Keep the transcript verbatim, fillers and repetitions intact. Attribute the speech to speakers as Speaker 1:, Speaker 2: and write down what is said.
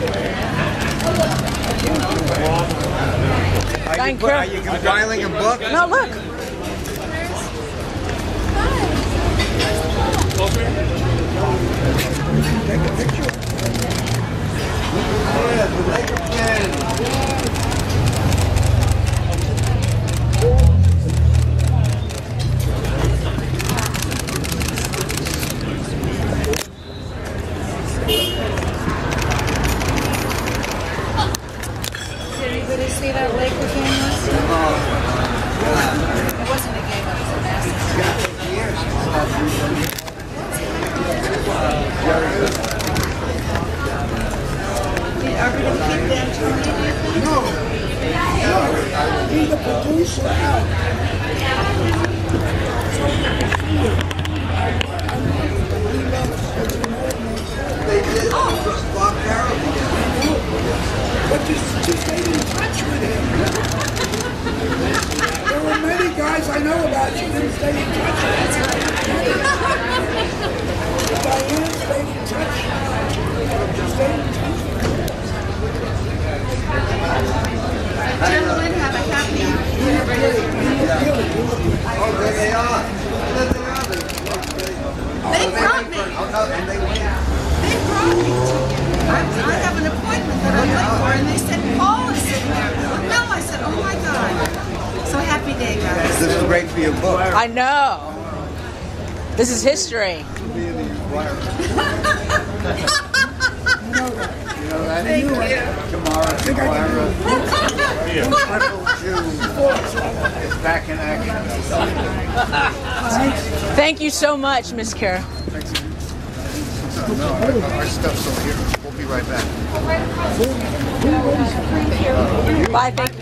Speaker 1: Thank
Speaker 2: you.
Speaker 1: you.
Speaker 2: Are you compiling a book?
Speaker 1: No, look.
Speaker 2: Take a picture. Yeah, the Laker pen.
Speaker 3: Did anybody see that Laker game last night? It wasn't a game, it was a basketball. Are we going to keep them to
Speaker 4: No. No. He's the producer out.
Speaker 2: They did. Oh. Bob Carroll.
Speaker 4: But just, just stay in touch with him. There were many guys I know about you didn't stay in touch with him. Diane stayed in touch. Stay in touch.
Speaker 3: Gentlemen, have a happy anniversary.
Speaker 2: Oh, there they are. There they are.
Speaker 3: They brought me.
Speaker 2: Oh, no, and they win.
Speaker 3: They brought me to you. I, I have an appointment that I'm late for, and they said Paul is sitting there. No, I said, oh my God. So happy day, guys.
Speaker 2: This is great for your book.
Speaker 1: I know. This is history.
Speaker 3: Thank you.
Speaker 2: Tomorrow, tomorrow. Triple June is back in action.
Speaker 1: Thank you so much, Miss Kara.
Speaker 2: No, our stuff's over here. We'll be right back.
Speaker 1: Bye. Thank